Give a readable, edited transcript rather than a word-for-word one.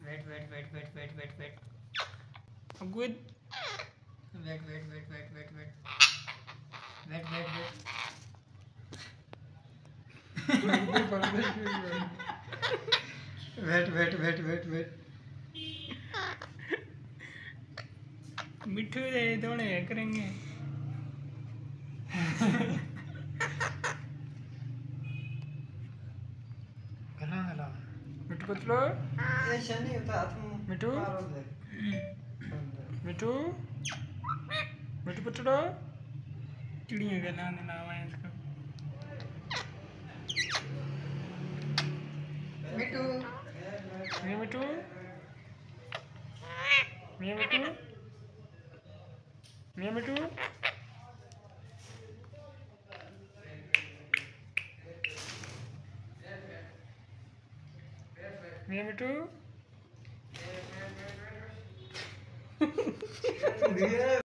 Wait, wait, wait, wait, wait, wait, wait. Good. Wait, wait, wait, wait, wait, wait. Wait, wait, wait. Wait, wait, wait, wait, wait. मिठू दे थोड़े करेंगे. गला गला. मिठू पतलो. ये शनि होता हाथ में. मिठू. मिठू. मिठू पतलो. चिड़िया का नाम है इसका. मिठू. मिया मिठू. मिया मिठू. मिया मिठू. मिया मिठू.